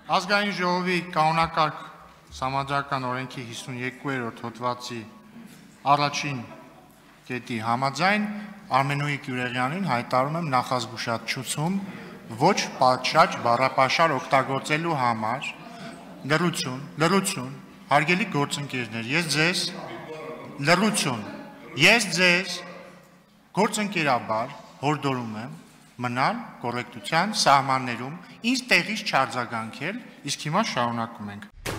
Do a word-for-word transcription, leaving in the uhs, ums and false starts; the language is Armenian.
Ազգային ժողովի կանոնակարգ համաձայնական օրենքի հիսունյոթերորդ հոդվածի առաջին կետի համաձայն Արմենուհի Գյուլիանին հայտարարում եմ նախազգուշացում ոչ պատշաճ բառապաշար օգտագործելու համար լռություն, լռություն, հարգելի գործընկերներ, ես ձեզ լռություն, ես ձեզ գործընկերաբար հորդորում եմ մնալ կոռեկտության սահմաններում, ինձ տեղից չարձագանքել, իսկ հիմա շարունակում ենք։